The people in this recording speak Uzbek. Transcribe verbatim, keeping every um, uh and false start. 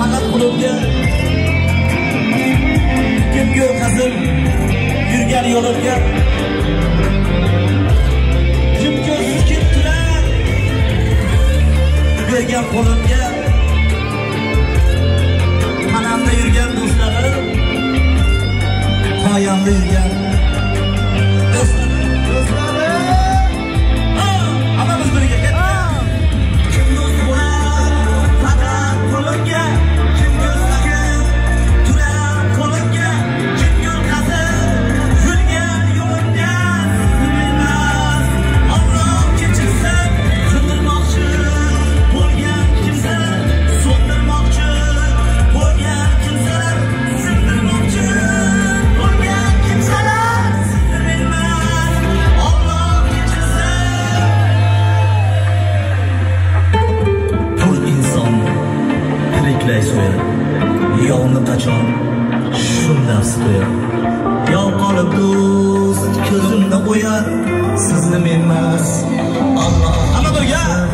faqat qo'limga kim ko'rqazim yurgan yo'limga kim ko'zsiz kim turar bergan qo'limga panamda yurgan do'stlarim qoyamda yurgan yolni qachon shundan so'yar yo'q qolib do'st ko'zimni qo'yar sizni men emas Alloh. Hamma birga